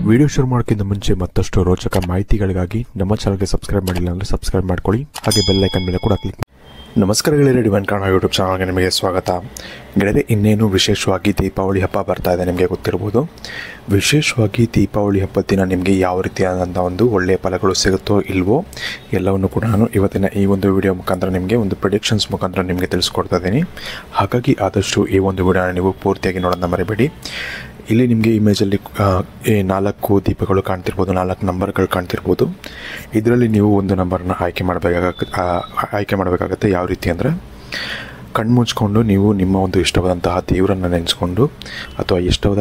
Video ಶುರು ಮಾಡೋಕ್ಕಿಂತ ಮುಂಚೆ ಮತ್ತಷ್ಟು ರೋಚಕ ಮಾಹಿತಿಗಳಿಗಾಗಿ ನಮ್ಮ ಚಾನಲ್ಗೆ ಸಬ್ಸ್ಕ್ರೈಬ್ ಮಾಡಿಲ್ಲ ಅಂದರೆ ಸಬ್ಸ್ಕ್ರೈಬ್ ಮಾಡ್ಕೊಳ್ಳಿ, ಹಾಗೆ ಬೆಲ್ ಐಕನ್ ಮೇಲೆ ಕೂಡ ಕ್ಲಿಕ್. ನಮಸ್ಕಾರ ಗೆಳೆಯರೇ, ಡಿವೈನ್ ಕನ್ನಡ ಯೂಟ್ಯೂಬ್ ಚಾನಲ್ಗೆ ನಿಮಗೆ ಸ್ವಾಗತ. ಗೆಳೆಯರೇ, ಇನ್ನೇನು ವಿಶೇಷವಾಗಿ ದೀಪಾವಳಿ ಹಬ್ಬ ಬರ್ತಾ ಇದೆ, ನಿಮಗೆ ಗೊತ್ತಿರ್ಬೋದು. ವಿಶೇಷವಾಗಿ ದೀಪಾವಳಿ ಹಬ್ಬದ ದಿನ ನಿಮಗೆ ಯಾವ ರೀತಿಯಾದಂಥ ಒಂದು ಒಳ್ಳೆಯ ಫಲಗಳು ಸಿಗುತ್ತೋ ಇಲ್ವೋ ಎಲ್ಲವನ್ನು ಕೂಡ ನಾನು ಇವತ್ತಿನ ಈ ಒಂದು ವಿಡಿಯೋ ಮುಖಾಂತರ ನಿಮಗೆ ಒಂದು ಪ್ರೆಡಿಕ್ಷನ್ಸ್ ಮುಖಾಂತರ ನಿಮಗೆ ತಿಳಿಸ್ಕೊಡ್ತಾ ಇದ್ದೀನಿ. ಹಾಗಾಗಿ ಆದಷ್ಟು ಈ ಒಂದು ವಿಡಿಯೋನ ನೀವು ಪೂರ್ತಿಯಾಗಿ ನೋಡೋದನ್ನ ಮರಿಬೇಡಿ. ಇಲ್ಲಿ ನಿಮಗೆ ಇಮೇಜಲ್ಲಿ 4 ದೀಪಗಳು ಕಾಣ್ತಿರ್ಬೋದು, 4 ನಂಬರ್ಗಳು ಕಾಣ್ತಿರ್ಬೋದು. ಇದರಲ್ಲಿ ನೀವು ಒಂದು ನಂಬರನ್ನ ಆಯ್ಕೆ ಮಾಡಬೇಕಾಗತ್ತೆ. ಯಾವ ರೀತಿ ಅಂದರೆ, ಕಣ್ಮುಚ್ಕೊಂಡು ನೀವು ನಿಮ್ಮ ಒಂದು ಇಷ್ಟವಾದಂತಹ ದೇವರನ್ನು ನೆನೆಸ್ಕೊಂಡು ಅಥವಾ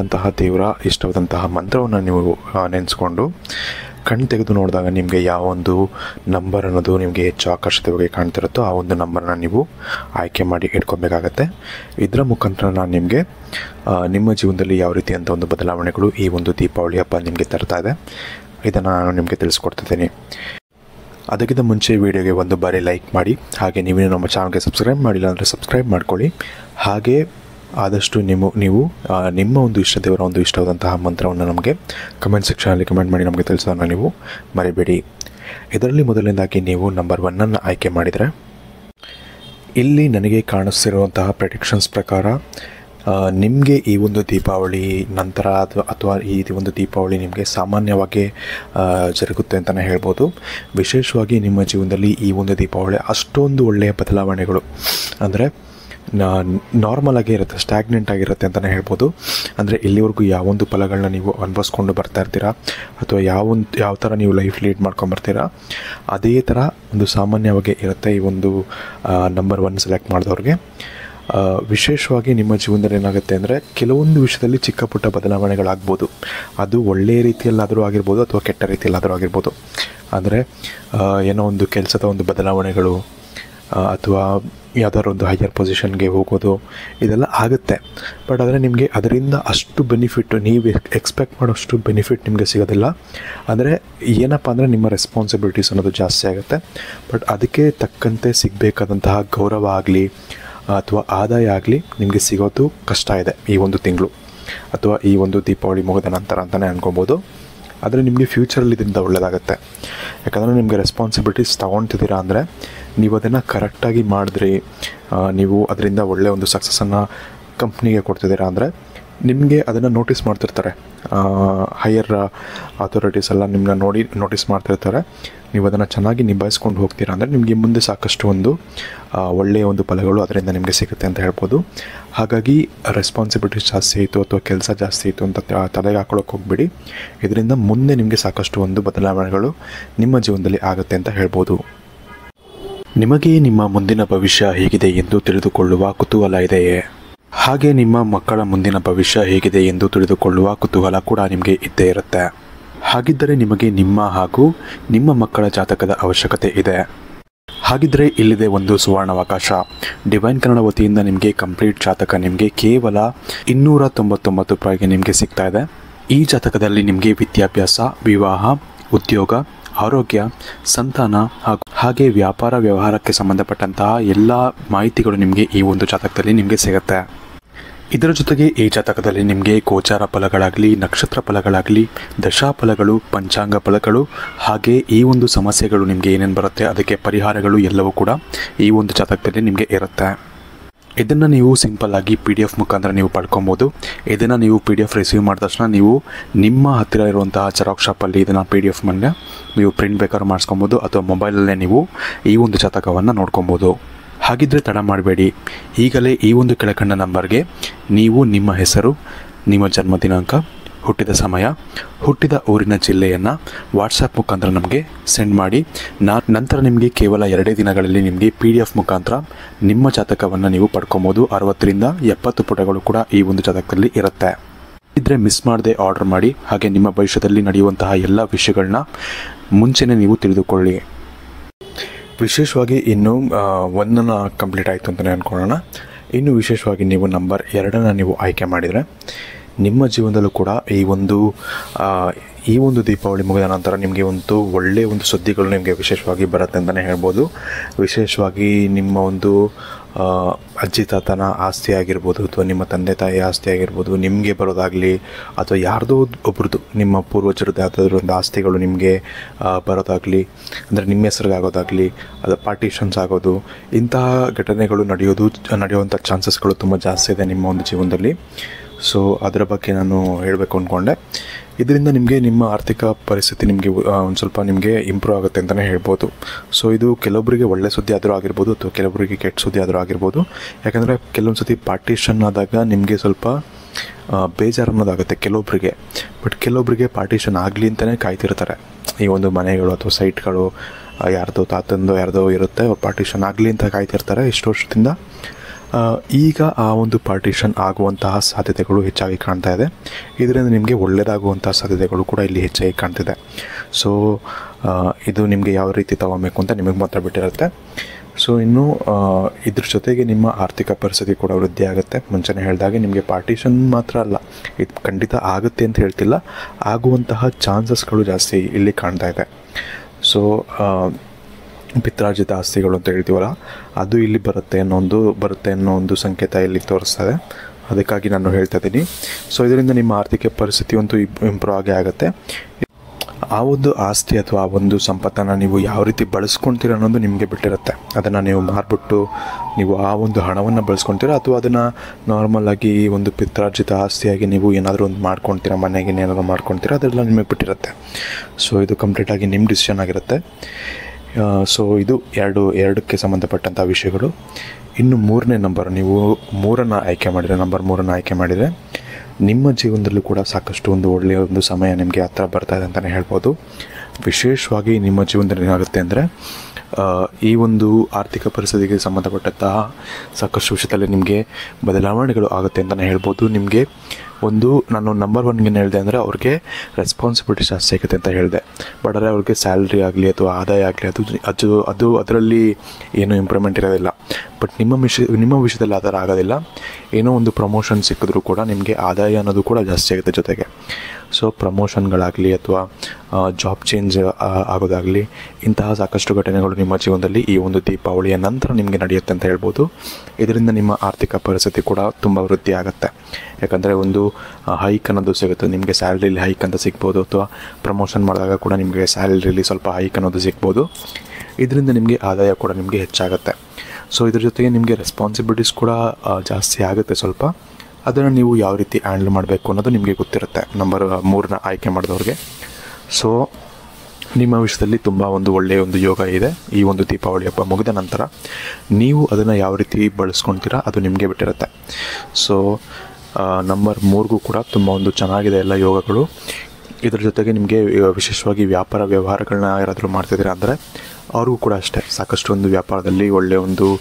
ಇಷ್ಟವಾದಂತಹ ಮಂತ್ರವನ್ನು ನೀವು ನೆನೆಸ್ಕೊಂಡು ಕಣ್ಣು ತೆಗೆದು ನೋಡಿದಾಗ ನಿಮಗೆ ಯಾವ ಒಂದು ನಂಬರ್ ಅನ್ನೋದು ನಿಮಗೆ ಹೆಚ್ಚು ಆಕರ್ಷಿತವಾಗಿ ಕಾಣ್ತಿರುತ್ತೋ ಆ ಒಂದು ನಂಬರನ್ನ ನೀವು ಆಯ್ಕೆ ಮಾಡಿ ಇಟ್ಕೊಬೇಕಾಗತ್ತೆ. ಇದರ ಮುಖಾಂತರ ನಾನು ನಿಮಗೆ ನಿಮ್ಮ ಜೀವನದಲ್ಲಿ ಯಾವ ರೀತಿಯಂಥ ಒಂದು ಬದಲಾವಣೆಗಳು ಈ ಒಂದು ದೀಪಾವಳಿ ಹಬ್ಬ ನಿಮಗೆ ತರ್ತಾ ಇದೆ, ಇದನ್ನು ನಾನು ನಿಮಗೆ ತಿಳಿಸ್ಕೊಡ್ತಿದ್ದೀನಿ. ಅದಕ್ಕಿಂತ ಮುಂಚೆ ವಿಡಿಯೋಗೆ ಒಂದು ಬಾರಿ ಲೈಕ್ ಮಾಡಿ, ಹಾಗೆ ನೀವೇನು ನಮ್ಮ ಚಾನಲ್ಗೆ ಸಬ್ಸ್ಕ್ರೈಬ್ ಮಾಡಿಲ್ಲ ಅಂದರೆ ಸಬ್ಸ್ಕ್ರೈಬ್ ಮಾಡ್ಕೊಳ್ಳಿ. ಹಾಗೆ ಆದಷ್ಟು ನೀವು ನಿಮ್ಮ ಒಂದು ಇಷ್ಟದೇವರ ಒಂದು ಇಷ್ಟವಾದಂತಹ ಮಂತ್ರವನ್ನು ನಮಗೆ ಕಮೆಂಟ್ ಸೆಕ್ಷನಲ್ಲಿ ಕಮೆಂಟ್ ಮಾಡಿ ನಮಗೆ ತಿಳಿಸೋದನ್ನು ನೀವು ಮರಿಬೇಡಿ. ಇದರಲ್ಲಿ ಮೊದಲನೇದಾಗಿ ನೀವು ನಂಬರ್ 1 ಆಯ್ಕೆ ಮಾಡಿದರೆ, ಇಲ್ಲಿ ನನಗೆ ಕಾಣಿಸ್ತಿರುವಂತಹ ಪ್ರೆಡಿಕ್ಷನ್ಸ್ ಪ್ರಕಾರ ನಿಮಗೆ ಈ ಒಂದು ದೀಪಾವಳಿ ನಂತರ ಅಥವಾ ಈ ಒಂದು ದೀಪಾವಳಿ ನಿಮಗೆ ಸಾಮಾನ್ಯವಾಗಿ ಜರುಗುತ್ತೆ ಅಂತಲೇ ಹೇಳ್ಬೋದು. ವಿಶೇಷವಾಗಿ ನಿಮ್ಮ ಜೀವನದಲ್ಲಿ ಈ ಒಂದು ದೀಪಾವಳಿ ಅಷ್ಟೊಂದು ಒಳ್ಳೆಯ ಬದಲಾವಣೆಗಳು ಅಂದರೆ ನಾರ್ಮಲ್ ಆಗೇ ಇರುತ್ತೆ, ಸ್ಟ್ಯಾಗ್ನೆಂಟ್ ಆಗಿರುತ್ತೆ ಅಂತಲೇ ಹೇಳ್ಬೋದು. ಅಂದರೆ ಇಲ್ಲಿವರೆಗೂ ಯಾವೊಂದು ಫಲಗಳನ್ನ ನೀವು ಅನುಭವಿಸ್ಕೊಂಡು ಬರ್ತಾ ಇರ್ತೀರಾ ಅಥವಾ ಯಾವ ಥರ ನೀವು ಲೈಫ್ ಲೀಡ್ ಮಾಡ್ಕೊಂಬರ್ತೀರಾ ಅದೇ ಥರ ಒಂದು ಸಾಮಾನ್ಯವಾಗಿ ಇರುತ್ತೆ ಈ ಒಂದು ನಂಬರ್ 1 ಸೆಲೆಕ್ಟ್ ಮಾಡಿದವ್ರಿಗೆ. ವಿಶೇಷವಾಗಿ ನಿಮ್ಮ ಜೀವನದಲ್ಲಿ ಏನಾಗುತ್ತೆ ಅಂದರೆ, ಕೆಲವೊಂದು ವಿಷಯದಲ್ಲಿ ಚಿಕ್ಕ ಪುಟ್ಟ ಬದಲಾವಣೆಗಳಾಗ್ಬೋದು. ಅದು ಒಳ್ಳೆಯ ರೀತಿಯಲ್ಲಾದರೂ ಆಗಿರ್ಬೋದು ಅಥವಾ ಕೆಟ್ಟ ರೀತಿಯಲ್ಲಾದರೂ ಆಗಿರ್ಬೋದು. ಅಂದರೆ ಏನೋ ಒಂದು ಕೆಲಸದ ಒಂದು ಬದಲಾವಣೆಗಳು ಅಥವಾ ಯಾವುದಾದ್ರು ಒಂದು ಹೈಯರ್ ಪೊಸಿಷನ್ಗೆ ಹೋಗೋದು, ಇದೆಲ್ಲ ಆಗುತ್ತೆ. ಬಟ್ ಆದರೆ ನಿಮಗೆ ಅದರಿಂದ ಅಷ್ಟು ಬೆನಿಫಿಟ್ಟು, ನೀವು ಎಕ್ಸ್ಪೆಕ್ಟ್ ಮಾಡೋಷ್ಟು ಬೆನಿಫಿಟ್ ನಿಮಗೆ ಸಿಗೋದಿಲ್ಲ. ಅಂದರೆ ಏನಪ್ಪ ಅಂದರೆ, ನಿಮ್ಮ ರೆಸ್ಪಾನ್ಸಿಬಿಲಿಟೀಸ್ ಅನ್ನೋದು ಜಾಸ್ತಿ ಆಗುತ್ತೆ. ಬಟ್ ಅದಕ್ಕೆ ತಕ್ಕಂತೆ ಸಿಗಬೇಕಾದಂತಹ ಗೌರವ ಆಗಲಿ ಅಥವಾ ಆದಾಯ ಆಗಲಿ ನಿಮಗೆ ಸಿಗೋದು ಕಷ್ಟ ಇದೆ ಈ ಒಂದು ತಿಂಗಳು ಅಥವಾ ಈ ಒಂದು ದೀಪಾವಳಿ ಮುಗಿದ ನಂತರ ಅಂತಲೇ ಅನ್ಕೊಬೋದು. ಆದರೆ ನಿಮಗೆ ಫ್ಯೂಚರಲ್ಲಿ ಇದರಿಂದ ಒಳ್ಳೆಯದಾಗುತ್ತೆ. ಯಾಕಂದರೆ ನಿಮಗೆ ರೆಸ್ಪಾನ್ಸಿಬಿಲಿಟೀಸ್ ತೊಗೊಳ್ತಿದ್ದೀರಾ ಅಂದರೆ ನೀವು ಅದನ್ನು ಕರೆಕ್ಟಾಗಿ ಮಾಡಿದ್ರಿ, ನೀವು ಅದರಿಂದ ಒಳ್ಳೆಯ ಒಂದು ಸಕ್ಸಸ್ಸನ್ನು ಕಂಪ್ನಿಗೆ ಕೊಡ್ತಿದ್ದೀರಾ ಅಂದರೆ ನಿಮಗೆ ಅದನ್ನು ನೋಟಿಸ್ ಮಾಡ್ತಿರ್ತಾರೆ. ಹೈಯರ್ ಅಥಾರಿಟೀಸ್ ಎಲ್ಲ ನಿಮ್ಮನ್ನ ನೋಡಿ ನೋಟಿಸ್ ಮಾಡ್ತಿರ್ತಾರೆ. ನೀವು ಅದನ್ನು ಚೆನ್ನಾಗಿ ನಿಭಾಯಿಸ್ಕೊಂಡು ಹೋಗ್ತೀರಾ ಅಂದರೆ ನಿಮಗೆ ಮುಂದೆ ಸಾಕಷ್ಟು ಒಂದು ಒಳ್ಳೆಯ ಒಂದು ಫಲಗಳು ಅದರಿಂದ ನಿಮಗೆ ಸಿಗುತ್ತೆ ಅಂತ ಹೇಳ್ಬೋದು. ಹಾಗಾಗಿ ರೆಸ್ಪಾನ್ಸಿಬಿಲಿಟೀಸ್ ಜಾಸ್ತಿ ಆಯಿತು ಅಥವಾ ಕೆಲಸ ಜಾಸ್ತಿ ಆಯಿತು ಅಂತ ತಲೆಗೆ ಹಾಕೊಳ್ಳೋಕೆ ಹೋಗ್ಬೇಡಿ. ಇದರಿಂದ ಮುಂದೆ ನಿಮಗೆ ಸಾಕಷ್ಟು ಒಂದು ಬದಲಾವಣೆಗಳು ನಿಮ್ಮ ಜೀವನದಲ್ಲಿ ಆಗುತ್ತೆ ಅಂತ ಹೇಳ್ಬೋದು. ನಿಮಗೆ ನಿಮ್ಮ ಮುಂದಿನ ಭವಿಷ್ಯ ಹೇಗಿದೆ ಎಂದು ತಿಳಿದುಕೊಳ್ಳುವ ಕುತೂಹಲ ಇದೆಯೇ? ಹಾಗೆ ನಿಮ್ಮ ಮಕ್ಕಳ ಮುಂದಿನ ಭವಿಷ್ಯ ಹೇಗಿದೆ ಎಂದು ತಿಳಿದುಕೊಳ್ಳುವ ಕುತೂಹಲ ಕೂಡ ನಿಮಗೆ ಇದ್ದೇ ಇರುತ್ತೆ. ಹಾಗಿದ್ದರೆ ನಿಮಗೆ ನಿಮ್ಮ ಹಾಗೂ ನಿಮ್ಮ ಮಕ್ಕಳ ಜಾತಕದ ಅವಶ್ಯಕತೆ ಇದೆ. ಹಾಗಿದ್ದರೆ ಇಲ್ಲಿದೆ ಒಂದು ಸುವರ್ಣಾವಕಾಶ. ಡಿವೈನ್ ಕನ್ನಡ ವತಿಯಿಂದ ನಿಮಗೆ ಕಂಪ್ಲೀಟ್ ಜಾತಕ ನಿಮಗೆ ಕೇವಲ 299 ರೂಪಾಯಿಗೆ ನಿಮಗೆ ಸಿಗ್ತಾ ಇದೆ. ಈ ಜಾತಕದಲ್ಲಿ ನಿಮಗೆ ವಿದ್ಯಾಭ್ಯಾಸ, ವಿವಾಹ, ಉದ್ಯೋಗ, ಆರೋಗ್ಯ, ಸಂತಾನ ಹಾಗೆ ವ್ಯಾಪಾರ ವ್ಯವಹಾರಕ್ಕೆ ಸಂಬಂಧಪಟ್ಟಂತಹ ಎಲ್ಲ ಮಾಹಿತಿಗಳು ನಿಮಗೆ ಈ ಒಂದು ಜಾತಕದಲ್ಲಿ ನಿಮಗೆ ಸಿಗುತ್ತೆ. ಇದರ ಜೊತೆಗೆ ಈ ಜಾತಕದಲ್ಲಿ ನಿಮಗೆ ಗೋಚಾರ ಫಲಗಳಾಗಲಿ, ನಕ್ಷತ್ರ ಫಲಗಳಾಗಲಿ, ದಶಾಫಲಗಳು, ಪಂಚಾಂಗ ಫಲಗಳು ಹಾಗೆ ಈ ಒಂದು ಸಮಸ್ಯೆಗಳು ನಿಮಗೆ ಏನೇನು ಬರುತ್ತೆ ಅದಕ್ಕೆ ಪರಿಹಾರಗಳು ಎಲ್ಲವೂ ಕೂಡ ಈ ಒಂದು ಜಾತಕದಲ್ಲಿ ನಿಮಗೆ ಇರುತ್ತೆ. ಇದನ್ನು ನೀವು ಸಿಂಪಲ್ಲಾಗಿ PDF ಮುಖಾಂತರ ನೀವು ಪಡ್ಕೊಬೋದು. ಇದನ್ನು ನೀವು PDF ರಿಸೀವ್ ಮಾಡಿದ ತಕ್ಷಣ ನೀವು ನಿಮ್ಮ ಹತ್ತಿರ ಇರುವಂತಹ ಜೆರಾಕ್ಸ್ ಶಾಪಲ್ಲಿ ಇದನ್ನು PDF ಮೇಲೆ ನೀವು ಪ್ರಿಂಟ್ ಬೇಕಾದ್ರೂ ಮಾಡಿಸ್ಕೊಬೋದು ಅಥವಾ ಮೊಬೈಲಲ್ಲೇ ನೀವು ಈ ಒಂದು ಜಾತಕವನ್ನು ನೋಡ್ಕೊಬೋದು. ಹಾಗಿದ್ದರೆ ತಡ ಮಾಡಬೇಡಿ, ಈಗಲೇ ಈ ಒಂದು ಕೆಳಕಂಡ ನಂಬರ್ಗೆ ನೀವು ನಿಮ್ಮ ಹೆಸರು, ನಿಮ್ಮ ಜನ್ಮ ದಿನಾಂಕ, ಹುಟ್ಟಿದ ಸಮಯ, ಹುಟ್ಟಿದ ಊರಿನ ಜಿಲ್ಲೆಯನ್ನು ವಾಟ್ಸಪ್ ಮುಖಾಂತರ ನಮಗೆ ಸೆಂಡ್ ಮಾಡಿ. ನಂತರ ನಿಮಗೆ ಕೇವಲ 2 ದಿನಗಳಲ್ಲಿ ನಿಮಗೆ PDF ಮುಖಾಂತರ ನಿಮ್ಮ ಜಾತಕವನ್ನು ನೀವು ಪಡ್ಕೊಬೋದು. 60ರಿಂದ 70 ಪುಟಗಳು ಕೂಡ ಈ ಒಂದು ಜಾತಕದಲ್ಲಿ ಇರುತ್ತೆ. ಇದ್ರೆ ಮಿಸ್ ಮಾಡದೆ ಆರ್ಡರ್ ಮಾಡಿ. ಹಾಗೆ ನಿಮ್ಮ ಭವಿಷ್ಯದಲ್ಲಿ ನಡೆಯುವಂತಹ ಎಲ್ಲ ವಿಷಯಗಳನ್ನ ಮುಂಚೆನೇ ನೀವು ತಿಳಿದುಕೊಳ್ಳಿ. ವಿಶೇಷವಾಗಿ ಇನ್ನು 1 ಕಂಪ್ಲೀಟ್ ಆಯಿತು ಅಂತಲೇ ಅಂದ್ಕೊಳ್ಳೋಣ. ಇನ್ನು ವಿಶೇಷವಾಗಿ ನೀವು ನಂಬರ್ 2 ನೀವು ಆಯ್ಕೆ ಮಾಡಿದರೆ ನಿಮ್ಮ ಜೀವನದಲ್ಲೂ ಕೂಡ ಈ ಒಂದು ದೀಪಾವಳಿ ಮುಗಿದ ನಂತರ ನಿಮಗೆ ಒಳ್ಳೆಯ ಒಂದು ಸುದ್ದಿಗಳು ನಿಮಗೆ ವಿಶೇಷವಾಗಿ ಬರುತ್ತೆ ಅಂತಲೇ ಹೇಳ್ಬೋದು. ವಿಶೇಷವಾಗಿ ನಿಮ್ಮ ಒಂದು ಅಜ್ಜಿ ತಾತನ ಆಸ್ತಿ ಆಗಿರ್ಬೋದು, ಅಥವಾ ನಿಮ್ಮ ತಂದೆ ತಾಯಿ ಆಸ್ತಿ ಆಗಿರ್ಬೋದು ನಿಮಗೆ ಬರೋದಾಗಲಿ, ಅಥವಾ ಯಾರ್ದೋ ಒಬ್ರದ್ದು ನಿಮ್ಮ ಪೂರ್ವಜರದ್ದು ಯಾವುದಾದ್ರೂ ಒಂದು ಆಸ್ತಿಗಳು ನಿಮಗೆ ಬರೋದಾಗಲಿ, ಅಂದರೆ ನಿಮ್ಮ ಹೆಸರಿಗಾಗೋದಾಗಲಿ, ಅದು ಪಾರ್ಟಿಷನ್ಸ್ ಆಗೋದು, ಇಂತಹ ಘಟನೆಗಳು ನಡೆಯುವಂಥ ಚಾನ್ಸಸ್ಗಳು ತುಂಬ ಜಾಸ್ತಿ ಇದೆ ನಿಮ್ಮ ಒಂದು ಜೀವನದಲ್ಲಿ. ಸೊ ಅದರ ಬಗ್ಗೆ ನಾನು ಹೇಳಬೇಕು ಅಂದ್ಕೊಂಡೆ. ಇದರಿಂದ ನಿಮಗೆ ನಿಮ್ಮ ಆರ್ಥಿಕ ಪರಿಸ್ಥಿತಿ ನಿಮಗೆ ಒಂದು ಸ್ವಲ್ಪ ನಿಮಗೆ ಇಂಪ್ರೂವ್ ಆಗುತ್ತೆ ಅಂತಲೇ ಹೇಳ್ಬೋದು. ಸೊ ಇದು ಕೆಲವೊಬ್ಬರಿಗೆ ಒಳ್ಳೆ ಸುದ್ದಿ ಆದರೂ ಆಗಿರ್ಬೋದು, ಅಥವಾ ಕೆಲವೊಬ್ಬರಿಗೆ ಕೆಟ್ಟ ಸುದ್ದಿ ಆದರೂ ಆಗಿರ್ಬೋದು. ಯಾಕಂದರೆ ಕೆಲವೊಂದು ಸತಿ ಪಾರ್ಟಿಷನ್ ಆದಾಗ ನಿಮಗೆ ಸ್ವಲ್ಪ ಬೇಜಾರು ಅನ್ನೋದಾಗುತ್ತೆ ಕೆಲವೊಬ್ಬರಿಗೆ. ಬಟ್ ಕೆಲವೊಬ್ಬರಿಗೆ ಪಾರ್ಟಿಷನ್ ಆಗಲಿ ಅಂತಲೇ ಕಾಯ್ತಿರ್ತಾರೆ. ಈ ಒಂದು ಮನೆಗಳು ಅಥವಾ ಸೈಟ್ಗಳು ಯಾರ್ದೋ ತಾತಂದೋ ಯಾರ್ದೋ ಇರುತ್ತೆ, ಅವ್ರು ಪಾರ್ಟಿಷನ್ ಆಗಲಿ ಅಂತ ಕಾಯ್ತಿರ್ತಾರೆ ಇಷ್ಟು ವರ್ಷದಿಂದ. ಈಗ ಆ ಒಂದು ಪಾರ್ಟಿಷನ್ ಆಗುವಂತಹ ಸಾಧ್ಯತೆಗಳು ಹೆಚ್ಚಾಗಿ ಕಾಣ್ತಾ ಇದೆ. ಇದರಿಂದ ನಿಮಗೆ ಒಳ್ಳೆಯದಾಗುವಂತಹ ಸಾಧ್ಯತೆಗಳು ಕೂಡ ಇಲ್ಲಿ ಹೆಚ್ಚಾಗಿ ಕಾಣ್ತಿದೆ. ಸೊ ಇದು ನಿಮಗೆ ಯಾವ ರೀತಿ ತಗೋಬೇಕು ಅಂತ ನಿಮಗೆ ಮಾತ್ರ ಬಿಟ್ಟಿರುತ್ತೆ. ಸೊ ಇನ್ನು ಇದ್ರ ಜೊತೆಗೆ ನಿಮ್ಮ ಆರ್ಥಿಕ ಪರಿಸ್ಥಿತಿ ಕೂಡ ವೃದ್ಧಿ ಆಗುತ್ತೆ. ಮುಂಚೆನೇ ಹೇಳಿದಾಗೆ ನಿಮಗೆ ಪಾರ್ಟಿಷನ್ ಮಾತ್ರ ಅಲ್ಲ, ಇದು ಖಂಡಿತ ಆಗುತ್ತೆ ಅಂತ ಹೇಳ್ತಿಲ್ಲ, ಆಗುವಂತಹ ಚಾನ್ಸಸ್ಗಳು ಜಾಸ್ತಿ ಇಲ್ಲಿ ಕಾಣ್ತಾ ಇದೆ. ಸೊ ಪಿತ್ರಾರ್ಜಿತ ಆಸ್ತಿಗಳು ಅಂತ ಹೇಳ್ತೀವಲ್ಲ, ಅದು ಇಲ್ಲಿ ಬರುತ್ತೆ ಅನ್ನೋ ಒಂದು ಸಂಕೇತ ಇಲ್ಲಿ ತೋರಿಸ್ತದೆ. ಅದಕ್ಕಾಗಿ ನಾನು ಹೇಳ್ತಾ ಇದ್ದೀನಿ. ಸೊ ಇದರಿಂದ ನಿಮ್ಮ ಆರ್ಥಿಕ ಪರಿಸ್ಥಿತಿ ಇಂಪ್ರೂವ್ ಆಗೇ ಆಗುತ್ತೆ. ಆ ಒಂದು ಆಸ್ತಿ ಅಥವಾ ಆ ಒಂದು ಸಂಪತ್ತನ್ನು ನೀವು ಯಾವ ರೀತಿ ಬಳಸ್ಕೊಳ್ತೀರ ಅನ್ನೋದು ನಿಮಗೆ ಬಿಟ್ಟಿರುತ್ತೆ. ಅದನ್ನು ನೀವು ಮಾರ್ಬಿಟ್ಟು ನೀವು ಆ ಒಂದು ಹಣವನ್ನು ಬಳಸ್ಕೊಳ್ತೀರ, ಅಥವಾ ಅದನ್ನು ನಾರ್ಮಲಾಗಿ ಒಂದು ಪಿತ್ರಾರ್ಜಿತ ಆಸ್ತಿಯಾಗಿ ನೀವು ಏನಾದರೂ ಒಂದು ಮಾಡ್ಕೊಳ್ತೀರ, ಮನೆಗೆ ಏನಾದರೂ ಮಾಡ್ಕೊಳ್ತೀರ, ಅದೆಲ್ಲ ನಿಮಗೆ ಬಿಟ್ಟಿರುತ್ತೆ. ಸೊ ಇದು ಕಂಪ್ಲೀಟಾಗಿ ನಿಮ್ಮ ಡಿಸಿಷನ್ ಆಗಿರುತ್ತೆ. ಸೊ ಇದು ಎರಡಕ್ಕೆ ಸಂಬಂಧಪಟ್ಟಂಥ ವಿಷಯಗಳು. ಇನ್ನು ಮೂರನೇ ನಂಬರ್, ನೀವು ನಂಬರ್ 3 ಆಯ್ಕೆ ಮಾಡಿದರೆ ನಿಮ್ಮ ಜೀವನದಲ್ಲೂ ಕೂಡ ಸಾಕಷ್ಟು ಒಳ್ಳೆಯ ಒಂದು ಸಮಯ ನಿಮಗೆ ಹತ್ರ ಬರ್ತಾ ಇದೆ ಅಂತಲೇ ಹೇಳ್ಬೋದು. ವಿಶೇಷವಾಗಿ ನಿಮ್ಮ ಜೀವನದಲ್ಲಿ ಏನಾಗುತ್ತೆ ಅಂದರೆ ಈ ಒಂದು ಆರ್ಥಿಕ ಪರಿಸ್ಥಿತಿಗೆ ಸಂಬಂಧಪಟ್ಟಂತಹ ಸಾಕಷ್ಟು ವಿಷಯದಲ್ಲಿ ನಿಮಗೆ ಬದಲಾವಣೆಗಳು ಆಗುತ್ತೆ ಅಂತಲೇ ಹೇಳ್ಬೋದು. ನಿಮಗೆ ನಾನು ನಂಬರ್ 1 ಏನು ಹೇಳಿದೆ ಅಂದರೆ ಅವ್ರಿಗೆ ರೆಸ್ಪಾನ್ಸಿಬಿಲಿಟಿ ಜಾಸ್ತಿ ಆಗುತ್ತೆ ಅಂತ ಹೇಳಿದೆ. ಬಟ್ ಆದರೆ ಅವ್ರಿಗೆ ಸ್ಯಾಲ್ರಿ ಆಗಲಿ ಅಥವಾ ಆದಾಯ ಆಗಲಿ ಅದು ಅದರಲ್ಲಿ ಏನೂ ಇಂಪ್ರೂವ್ಮೆಂಟ್ ಇರೋದಿಲ್ಲ. ಬಟ್ ನಿಮ್ಮ ವಿಷಯದಲ್ಲಿ ಆ ಥರ ಆಗೋದಿಲ್ಲ. ಏನೋ ಒಂದು ಪ್ರಮೋಷನ್ ಸಿಕ್ಕಿದ್ರೂ ಕೂಡ ನಿಮಗೆ ಆದಾಯ ಅನ್ನೋದು ಕೂಡ ಜಾಸ್ತಿ ಆಗುತ್ತೆ ಜೊತೆಗೆ. ಸೊ ಪ್ರಮೋಷನ್ಗಳಾಗಲಿ ಅಥವಾ ಜಾಬ್ ಚೇಂಜ್ ಆಗೋದಾಗಲಿ, ಇಂತಹ ಸಾಕಷ್ಟು ಘಟನೆಗಳು ನಿಮ್ಮ ಜೀವನದಲ್ಲಿ ಈ ಒಂದು ದೀಪಾವಳಿಯ ನಂತರ ನಿಮಗೆ ನಡೆಯುತ್ತೆ ಅಂತ ಹೇಳ್ಬೋದು. ಇದರಿಂದ ನಿಮ್ಮ ಆರ್ಥಿಕ ಪರಿಸ್ಥಿತಿ ಕೂಡ ತುಂಬ ವೃದ್ಧಿ ಆಗುತ್ತೆ. ಯಾಕಂದರೆ ಒಂದು ಹೈಕ್ ಅನ್ನೋದು ಸಿಗುತ್ತೆ ನಿಮಗೆ, ಸ್ಯಾಲ್ರಿಲಿ ಹೈಕ್ ಅಂತ ಸಿಗ್ಬೋದು, ಅಥವಾ ಪ್ರಮೋಷನ್ ಮಾಡಿದಾಗ ಕೂಡ ನಿಮಗೆ ಸ್ಯಾಲ್ರಿಲಿ ಸ್ವಲ್ಪ ಹೈಕ್ ಅನ್ನೋದು ಸಿಗ್ಬೋದು. ಇದರಿಂದ ನಿಮಗೆ ಆದಾಯ ಕೂಡ ನಿಮಗೆ ಹೆಚ್ಚಾಗುತ್ತೆ. ಸೊ ಇದ್ರ ಜೊತೆಗೆ ನಿಮಗೆ ರೆಸ್ಪಾನ್ಸಿಬಿಲಿಟೀಸ್ ಕೂಡ ಜಾಸ್ತಿ ಆಗುತ್ತೆ ಸ್ವಲ್ಪ. ಅದನ್ನು ನೀವು ಯಾವ ರೀತಿ ಹ್ಯಾಂಡಲ್ ಮಾಡಬೇಕು ಅನ್ನೋದು ನಿಮಗೆ ಗೊತ್ತಿರುತ್ತೆ ನಂಬರ್ 3 ಆಯ್ಕೆ ಮಾಡಿದವ್ರಿಗೆ. ಸೊ ನಿಮ್ಮ ವಿಷಯದಲ್ಲಿ ತುಂಬ ಒಳ್ಳೆಯ ಯೋಗ ಇದೆ. ಈ ಒಂದು ದೀಪಾವಳಿ ಹಬ್ಬ ಮುಗಿದ ನಂತರ ನೀವು ಅದನ್ನು ಯಾವ ರೀತಿ ಬಳಸ್ಕೊಳ್ತೀರಾ ಅದು ನಿಮಗೆ ಬಿಟ್ಟಿರುತ್ತೆ. ಸೊ ನಂಬರ್ 3ಗೂ ಕೂಡ ತುಂಬ ಚೆನ್ನಾಗಿದೆ ಎಲ್ಲ ಯೋಗಗಳು. ಇದ್ರ ಜೊತೆಗೆ ನಿಮಗೆ ವಿಶೇಷವಾಗಿ ವ್ಯವಹಾರಗಳನ್ನ ಯಾರಾದರೂ ಮಾಡ್ತಿದ್ದೀರಾ ಅಂದರೆ ಅವ್ರಿಗೂ ಕೂಡ ಅಷ್ಟೇ ಸಾಕಷ್ಟು ವ್ಯಾಪಾರದಲ್ಲಿ ಒಳ್ಳೆಯ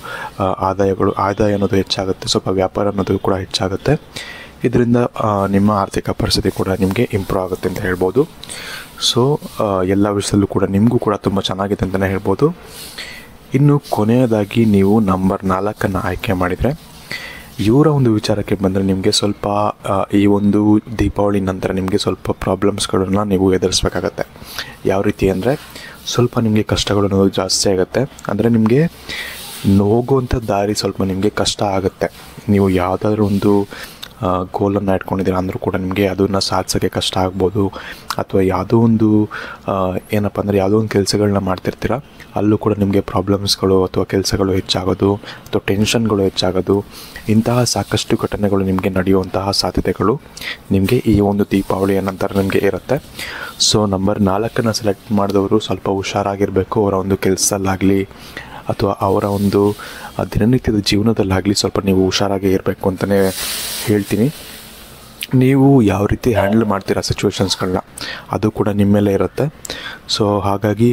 ಆದಾಯ ಅನ್ನೋದು ಹೆಚ್ಚಾಗುತ್ತೆ. ಸ್ವಲ್ಪ ವ್ಯಾಪಾರ ಅನ್ನೋದು ಕೂಡ ಹೆಚ್ಚಾಗುತ್ತೆ. ಇದರಿಂದ ನಿಮ್ಮ ಆರ್ಥಿಕ ಪರಿಸ್ಥಿತಿ ಕೂಡ ನಿಮಗೆ ಇಂಪ್ರೂವ್ ಆಗುತ್ತೆ ಅಂತ ಹೇಳ್ಬೋದು. ಸೊ ಎಲ್ಲ ವಿಷಯದಲ್ಲೂ ಕೂಡ ನಿಮಗೂ ಕೂಡ ತುಂಬ ಚೆನ್ನಾಗಿದೆ ಅಂತಲೇ ಹೇಳ್ಬೋದು. ಇನ್ನು ಕೊನೆಯದಾಗಿ ನೀವು ನಂಬರ್ 4 ಆಯ್ಕೆ ಮಾಡಿದರೆ, ಇವರ ವಿಚಾರಕ್ಕೆ ಬಂದರೆ ನಿಮಗೆ ಸ್ವಲ್ಪ ಈ ದೀಪಾವಳಿ ನಂತರ ನಿಮಗೆ ಸ್ವಲ್ಪ ಪ್ರಾಬ್ಲಮ್ಸ್ಗಳನ್ನ ನೀವು ಎದುರಿಸಬೇಕಾಗತ್ತೆ. ಯಾವ ರೀತಿ ಅಂದರೆ ಸ್ವಲ್ಪ ನಿಮಗೆ ಕಷ್ಟಗಳು ಅನ್ನೋದು ಜಾಸ್ತಿ ಆಗುತ್ತೆ. ಅಂದರೆ ನಿಮಗೆ ಹೋಗುವಂಥ ದಾರಿ ಸ್ವಲ್ಪ ನಿಮಗೆ ಕಷ್ಟ ಆಗುತ್ತೆ. ನೀವು ಯಾವುದಾದ್ರೂ ಗೋಲನ್ನು ಇಟ್ಕೊಂಡಿದ್ದೀರ ಅಂದರೂ ಕೂಡ ನಿಮಗೆ ಅದನ್ನು ಸಾಧಿಸೋಕ್ಕೆ ಕಷ್ಟ ಆಗ್ಬೋದು. ಅಥವಾ ಯಾವುದೋ ಏನಪ್ಪ ಅಂದರೆ ಯಾವುದೋ ಕೆಲಸಗಳನ್ನ ಮಾಡ್ತಿರ್ತೀರ, ಅಲ್ಲೂ ಕೂಡ ನಿಮಗೆ ಪ್ರಾಬ್ಲಮ್ಸ್ಗಳು ಅಥವಾ ಕೆಲಸಗಳು ಹೆಚ್ಚಾಗೋದು ಅಥವಾ ಟೆನ್ಷನ್ಗಳು ಹೆಚ್ಚಾಗೋದು, ಇಂತಹ ಸಾಕಷ್ಟು ಘಟನೆಗಳು ನಿಮಗೆ ನಡೆಯುವಂತಹ ಸಾಧ್ಯತೆಗಳು ನಿಮಗೆ ಈ ದೀಪಾವಳಿಯ ನಂತರ ನಿಮಗೆ ಇರುತ್ತೆ. ಸೊ ನಂಬರ್ 4 ಸೆಲೆಕ್ಟ್ ಮಾಡಿದವರು ಸ್ವಲ್ಪ ಹುಷಾರಾಗಿರಬೇಕು. ಅವರ ಕೆಲಸದಲ್ಲಾಗಲಿ ಅಥವಾ ಅವರ ದಿನನಿತ್ಯದ ಜೀವನದಲ್ಲಾಗಲಿ ಸ್ವಲ್ಪ ನೀವು ಹುಷಾರಾಗಿ ಇರಬೇಕು ಅಂತಲೇ ಹೇಳ್ತೀನಿ. ನೀವು ಯಾವ ರೀತಿ ಹ್ಯಾಂಡಲ್ ಮಾಡ್ತೀರಾ ಸಿಚುವೇಶನ್ಸ್ಗಳನ್ನ ಅದು ಕೂಡ ನಿಮ್ಮ ಮೇಲೆ ಇರುತ್ತೆ. ಸೊ ಹಾಗಾಗಿ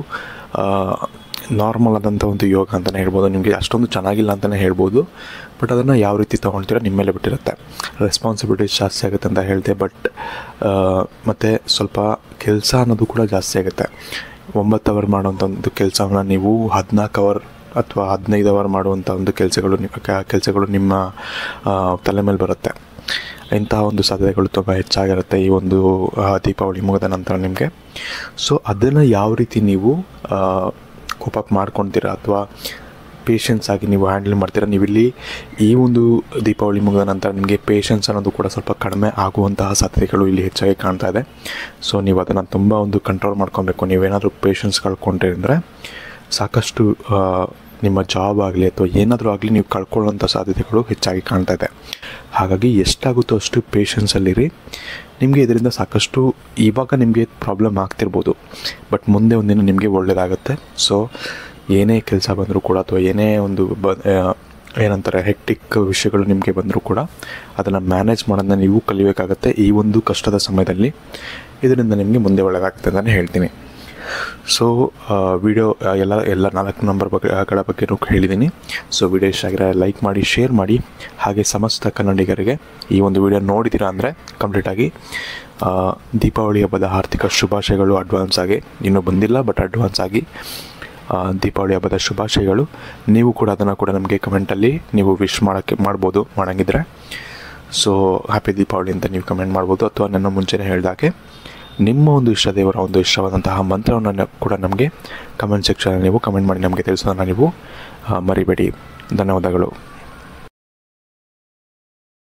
ನಾರ್ಮಲ್ ಆದಂಥ ಯೋಗ ಅಂತಲೇ ಹೇಳ್ಬೋದು. ನಿಮಗೆ ಅಷ್ಟೊಂದು ಚೆನ್ನಾಗಿಲ್ಲ ಅಂತಲೇ ಹೇಳ್ಬೋದು. ಬಟ್ ಅದನ್ನು ಯಾವ ರೀತಿ ತೊಗೊಳ್ತೀರಾ ನಿಮ್ಮ ಮೇಲೆ ಬಿಟ್ಟಿರುತ್ತೆ. ರೆಸ್ಪಾನ್ಸಿಬಿಲಿಟೀಸ್ ಜಾಸ್ತಿ ಆಗುತ್ತೆ ಅಂತ ಹೇಳಿದೆ. ಬಟ್ ಮತ್ತು ಸ್ವಲ್ಪ ಕೆಲಸ ಅನ್ನೋದು ಕೂಡ ಜಾಸ್ತಿ ಆಗುತ್ತೆ. 9 ಅವರ್ ಮಾಡುವಂಥ ಕೆಲಸವನ್ನು ನೀವು 14 ಅವರ್ ಅಥವಾ 15 ಅವರ್ ಮಾಡುವಂಥ ಕೆಲಸಗಳು ನಿಮ್ಮ ತಲೆ ಮೇಲೆ ಬರುತ್ತೆ. ಇಂತಹ ಒಂದು ಸಾಧ್ಯತೆಗಳು ತುಂಬ ಹೆಚ್ಚಾಗಿರುತ್ತೆ ಈ ಒಂದು ದೀಪಾವಳಿ ಮುಗಿದ ನಂತರ ನಿಮಗೆ. ಸೊ ಅದನ್ನು ಯಾವ ರೀತಿ ನೀವು ಕೋಪಪ್ ಮಾಡ್ಕೊತೀರಾ ಅಥವಾ ಪೇಷನ್ಸ್ ಆಗಿ ನೀವು ಹ್ಯಾಂಡಲ್ ಮಾಡ್ತೀರಾ. ನೀವಿಲ್ಲಿ ಈ ಒಂದು ದೀಪಾವಳಿ ಮುಗಿದ ನಂತರ ನಿಮಗೆ ಪೇಷನ್ಸ್ ಅನ್ನೋದು ಕೂಡ ಸ್ವಲ್ಪ ಕಡಿಮೆ ಆಗುವಂತಹ ಸಾಧ್ಯತೆಗಳು ಇಲ್ಲಿ ಹೆಚ್ಚಾಗಿ ಕಾಣ್ತಾ ಇದೆ. ಸೊ ನೀವು ಅದನ್ನು ತುಂಬ ಒಂದು ಕಂಟ್ರೋಲ್ ಮಾಡ್ಕೊಬೇಕು. ನೀವೇನಾದರೂ ಪೇಷನ್ಸ್ ಕಳ್ಕೊಂಡ್ರಿ ಅಂದರೆ ಸಾಕಷ್ಟು ನಿಮ್ಮ ಜಾಬ್ ಆಗಲಿ ಅಥವಾ ಏನಾದರೂ ಆಗಲಿ ನೀವು ಕಳ್ಕೊಳ್ಳೋಂಥ ಸಾಧ್ಯತೆಗಳು ಹೆಚ್ಚಾಗಿ ಕಾಣ್ತಾ ಇದೆ. ಹಾಗಾಗಿ ಎಷ್ಟಾಗುತ್ತೋ ಅಷ್ಟು ಪೇಷನ್ಸಲ್ಲಿರಿ. ನಿಮಗೆ ಇದರಿಂದ ಸಾಕಷ್ಟು ಇವಾಗ ನಿಮಗೆ ಪ್ರಾಬ್ಲಮ್ ಆಗ್ತಿರ್ಬೋದು, ಬಟ್ ಮುಂದೆ ಒಂದಿನ ನಿಮಗೆ ಒಳ್ಳೆಯದಾಗುತ್ತೆ. ಸೊ ಏನೇ ಕೆಲಸ ಬಂದರೂ ಕೂಡ ಅಥವಾ ಏನೇ ಒಂದು ಏನಂತಾರೆ ಹೆಕ್ಟಿಕ್ ವಿಷಯಗಳು ನಿಮಗೆ ಬಂದರೂ ಕೂಡ ಅದನ್ನು ಮ್ಯಾನೇಜ್ ಮಾಡೋದನ್ನ ನೀವು ಕಲಿಬೇಕಾಗತ್ತೆ ಈ ಒಂದು ಕಷ್ಟದ ಸಮಯದಲ್ಲಿ. ಇದರಿಂದ ನಿಮಗೆ ಮುಂದೆ ಒಳ್ಳೆಯದಾಗುತ್ತೆ ಅಂತಲೇ ಹೇಳ್ತೀನಿ. ಸೊ ವಿಡಿಯೋ ಎಲ್ಲ 4 ನಂಬರ್ಗಳ ಬಗ್ಗೆನೂ ಹೇಳಿದ್ದೀನಿ. ಸೊ ವಿಡಿಯೋ ಇಷ್ಟ ಆಗಿರೋ ಲೈಕ್ ಮಾಡಿ, ಶೇರ್ ಮಾಡಿ. ಹಾಗೆ ಸಮಸ್ತ ಕನ್ನಡಿಗರಿಗೆ ಈ ಒಂದು ವಿಡಿಯೋ ನೋಡಿದ್ದೀರಾ ಅಂದರೆ ಕಂಪ್ಲೀಟಾಗಿ ದೀಪಾವಳಿ ಹಬ್ಬದ ಆರ್ಥಿಕ ಶುಭಾಶಯಗಳು ಅಡ್ವಾನ್ಸ್ ಆಗಿ. ಇನ್ನೂ ಬಂದಿಲ್ಲ ಬಟ್ ಅಡ್ವಾನ್ಸ್ ಆಗಿ ದೀಪಾವಳಿ ಹಬ್ಬದ ಶುಭಾಶಯಗಳು. ನೀವು ಕೂಡ ಅದನ್ನು ಕೂಡ ನಮಗೆ ಕಮೆಂಟಲ್ಲಿ ನೀವು ವಿಶ್ ಮಾಡೋಂಗಿದ್ರೆ ಸೊ ಹ್ಯಾಪಿ ದೀಪಾವಳಿ ಅಂತ ನೀವು ಕಮೆಂಟ್ ಮಾಡ್ಬೋದು. ಅಥವಾ ನನ್ನ ಮುಂಚೆನೇ ಹೇಳಿದಾಗೆ ನಿಮ್ಮ ಒಂದು ಇಷ್ಟ ದೇವರ ಒಂದು ಇಷ್ಟವಾದಂತಹ ಮಂತ್ರವನ್ನು ಕೂಡ ನಮಗೆ ಕಮೆಂಟ್ ಸೆಕ್ಷನಲ್ಲಿ ನೀವು ಕಮೆಂಟ್ ಮಾಡಿ ನಮಗೆ ತಿಳಿಸೋದನ್ನು ನೀವು ಮರಿಬೇಡಿ. ಧನ್ಯವಾದಗಳು.